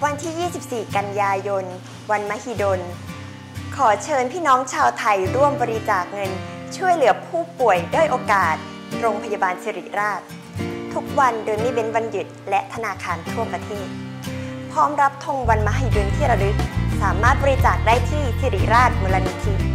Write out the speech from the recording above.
วันที่ 24 กันยายน วันมหิดล ขอเชิญพี่น้องชาวไทยร่วมบริจาคเงินช่วยเหลือผู้ป่วยด้อยโอกาสโรงพยาบาลสิริราชทุกวันโดยไม่เว้นวันหยุดและธนาคารทั่วประเทศพร้อมรับธงวันมหิดลที่ระลึกสามารถบริจาคได้ที่สิริราชมูลนิธิ